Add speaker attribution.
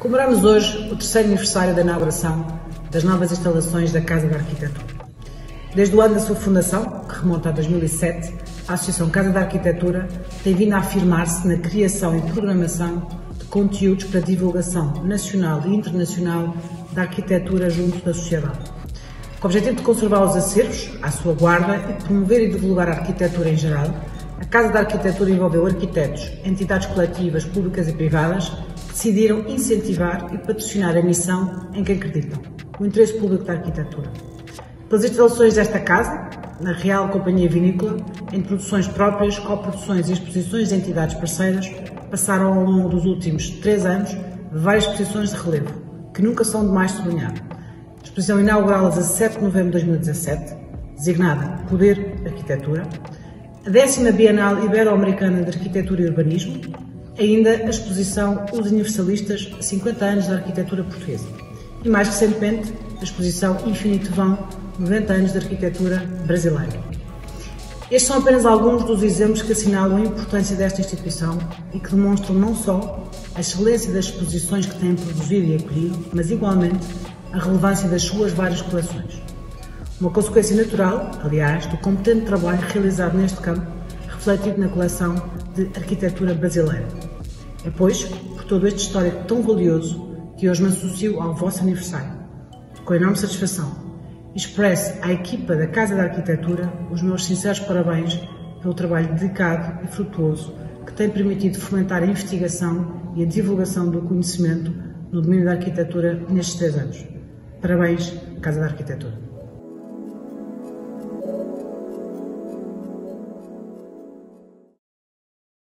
Speaker 1: Comemoramos hoje o terceiro aniversário da inauguração das novas instalações da Casa da Arquitetura. Desde o ano da sua fundação, que remonta a 2007, a Associação Casa da Arquitetura tem vindo a afirmar-se na criação e programação de conteúdos para divulgação nacional e internacional da arquitetura junto da sociedade. Com o objetivo de conservar os acervos, à sua guarda e de promover e divulgar a arquitetura em geral, a Casa da Arquitetura envolveu arquitetos, entidades coletivas, públicas e privadas, que decidiram incentivar e patrocinar a missão em que acreditam, o interesse público da arquitetura. Pelas instalações desta casa, na Real Companhia Vinícola, em produções próprias, coproduções e exposições de entidades parceiras, passaram ao longo dos últimos 3 anos várias exposições de relevo, que nunca são demais sublinhar. A exposição inaugural a 17 de novembro de 2017, designada Poder Arquitetura, a 10ª Bienal Ibero-Americana de Arquitetura e Urbanismo, ainda a exposição Os Universalistas, 50 anos da arquitetura portuguesa e, mais recentemente, a exposição Infinito Vão, 90 anos da arquitetura brasileira. Estes são apenas alguns dos exemplos que assinalam a importância desta instituição e que demonstram não só a excelência das exposições que têm produzido e acolhido, mas igualmente a relevância das suas várias coleções. Uma consequência natural, aliás, do competente trabalho realizado neste campo, refletido na coleção de arquitetura brasileira. É, pois, por todo este histórico tão valioso que hoje me associo ao vosso aniversário. Com enorme satisfação, expresso à equipa da Casa da Arquitetura os meus sinceros parabéns pelo trabalho dedicado e frutuoso que tem permitido fomentar a investigação e a divulgação do conhecimento no domínio da arquitetura nestes 3 anos. Parabéns, Casa da Arquitetura.